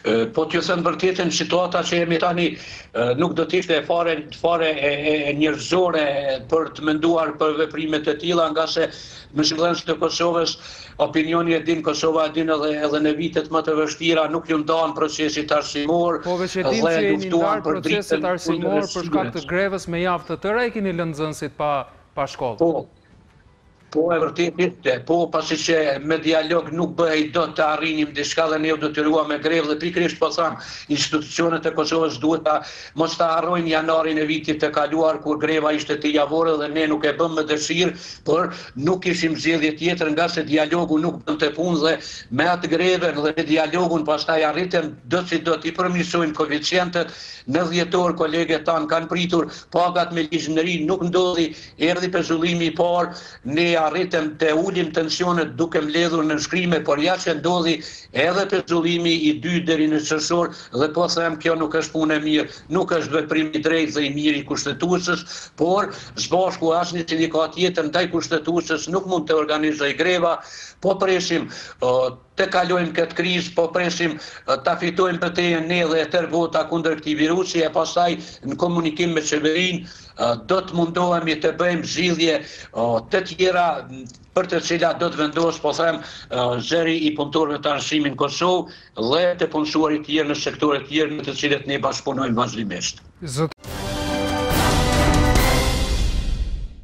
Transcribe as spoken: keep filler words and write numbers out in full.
Po t'ju thënë vërtetën, situata që jemi tani nuk do t'ishte fare fare e njerëzore për të menduar për veprimet e tilla, nga se me zhvillën të Kosovës, opinioni e din, Kosova e din edhe edhe në vitet më të vështira nuk ju ndan procesit arsimor. Po veç e din që jeni ndarë procesit arsimor për shkak të grevës me javë të tëra, e keni lënë nxënësit pa pa shkollë. Po. Po e vërtet ishte, po pasi që me dialog nuk bëhej do të arrinim diçka dhe ne u detyruam me grevë dhe pikërisht po tham, institucionet e Kosovës duhet ta mos ta harrojnë janarin e vitit të kaluar kur greva ishte të javore dhe ne nuk e bëm me dëshirë, por nuk kishim zgjedhje tjetër nga se dialogu nuk bënte punë dhe me atë grevën dhe me dialogun pastaj arritëm do si do t'i përmirësojmë koeficientet. Në dhjetor kolegët tanë kanë pritur pagat me ligjnëri, nuk ndodhi, erdhi pezullimi i parë, ne arritëm të ulim tensionet duke mbledhur në shkrime, por ja që ndodhi edhe pezullimi i dy deri në qershor dhe po them kjo nuk është punë e mirë, nuk është veprim i drejtë dhe i mirë i kushtetuesës, por zbashku asnjë sindikat tjetër ndaj kushtetuesës nuk mund të organizojë greva, po presim të kalojmë këtë krizë, po presim ta fitojmë betejën ne dhe e tërë vota kundër këtij virusi, e pastaj në komunikim me qeverinë do të mundohemi të bëjmë zgjidhje të tjera për të cilat do të vendos, po them, zëri i punëtorëve të arsimit në Kosovë dhe të punësuarit tjerë në sektore tjerë në të cilët ne bashkëpunojmë vazhdimisht.